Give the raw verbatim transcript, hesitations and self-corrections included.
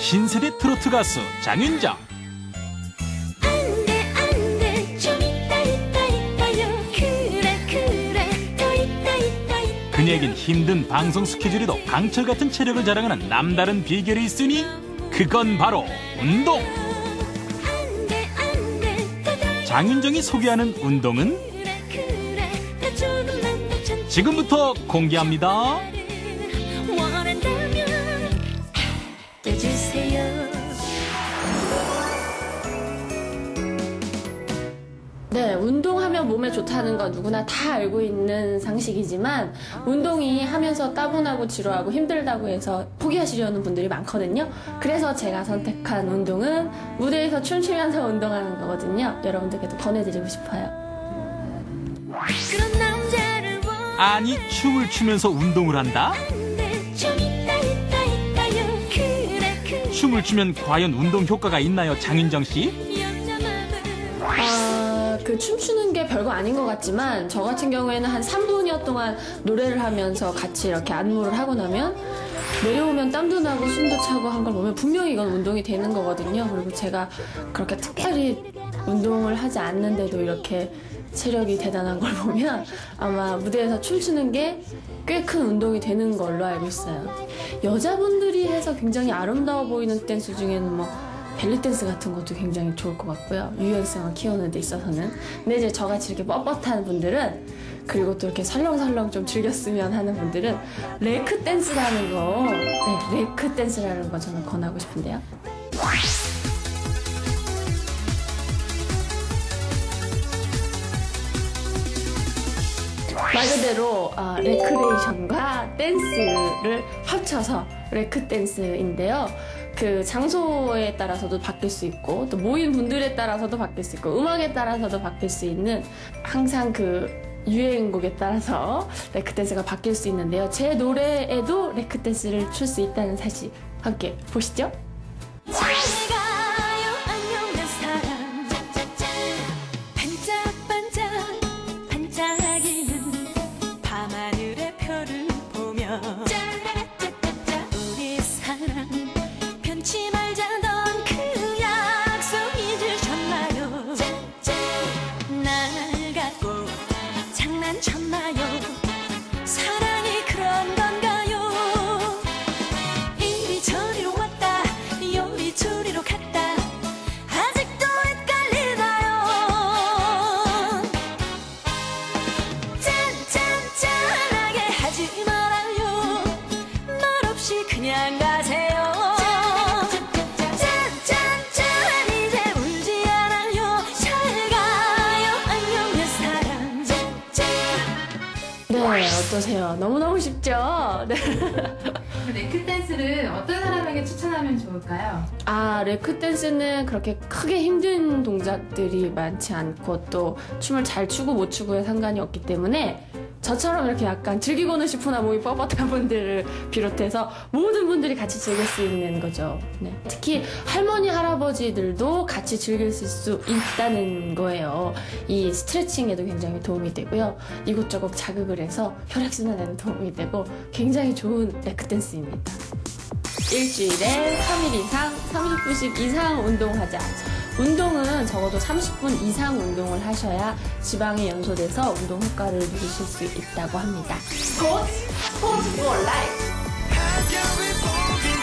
신세대 트로트 가수 장윤정. 그녀에겐 힘든 방송 스케줄에도 강철 같은 체력을 자랑하는 남다른 비결이 있으니 그건 바로 운동. 장윤정이 소개하는 운동은 지금부터 공개합니다. 네, 운동하면 몸에 좋다는 건 누구나 다 알고 있는 상식이지만 운동이 하면서 따분하고 지루하고 힘들다고 해서 포기하시려는 분들이 많거든요. 그래서 제가 선택한 운동은 무대에서 춤추면서 운동하는 거거든요. 여러분들께도 권해드리고 싶어요. 아니, 춤을 추면서 운동을 한다? 춤을 추면 과연 운동 효과가 있나요, 장윤정 씨? 아, 그 춤추는 게 별거 아닌 것 같지만 저 같은 경우에는 한 삼 분여 동안 노래를 하면서 같이 이렇게 안무를 하고 나면 내려오면 땀도 나고 숨도 차고 한 걸 보면 분명히 이건 운동이 되는 거거든요. 그리고 제가 그렇게 특별히 운동을 하지 않는데도 이렇게 체력이 대단한 걸 보면 아마 무대에서 춤추는 게 꽤 큰 운동이 되는 걸로 알고 있어요. 여자분들이 해서 굉장히 아름다워 보이는 댄스 중에는 뭐 벨리 댄스 같은 것도 굉장히 좋을 것 같고요. 유연성을 키우는 데 있어서는. 근데 이제 저같이 이렇게 뻣뻣한 분들은, 그리고 또 이렇게 설렁설렁 좀 즐겼으면 하는 분들은 레크 댄스라는 거, 네, 레크 댄스라는 거 저는 권하고 싶은데요. 말 그대로 어, 레크레이션과 댄스를 합쳐서 레크 댄스인데요. 그 장소에 따라서도 바뀔 수 있고 또 모인 분들에 따라서도 바뀔 수 있고 음악에 따라서도 바뀔 수 있는, 항상 그 유행곡에 따라서 레크 댄스가 바뀔 수 있는데요. 제 노래에도 레크 댄스를 출 수 있다는 사실 함께 보시죠. 사랑이 그런 건가요? 이리 저리로 왔다 요리 저리로 갔다 아직도 헷갈리나요? 짠짠짠하게 하지 말아요. 말없이 그냥 가세요. 짠짠짠 이제 울지 않아요. 잘 가요 안녕 내 사랑. 네, 어떠세요? 너무너무 쉽죠? 네. 레크 댄스를 어떤 사람에게 추천하면 좋을까요? 아, 레크 댄스는 그렇게 크게 힘든 동작들이 많지 않고 또 춤을 잘 추고 못 추고에 상관이 없기 때문에 저처럼 이렇게 약간 즐기고는 싶으나 몸이 뻣뻣한 분들을 비롯해서 모든 분들이 같이 즐길 수 있는 거죠. 네. 특히 할머니, 할아버지들도 같이 즐길 수 있다는 거예요. 이 스트레칭에도 굉장히 도움이 되고요. 이곳저곳 자극을 해서 혈액순환에도 도움이 되고 굉장히 좋은 레크 댄스입니다. 일주일에 삼 일 이상, 삼십 분씩 이상 운동하자. 운동은 적어도 삼십 분 이상 운동을 하셔야 지방이 연소돼서 운동 효과를 누리실 수 있다고 합니다. 스포츠, 스포츠 for life.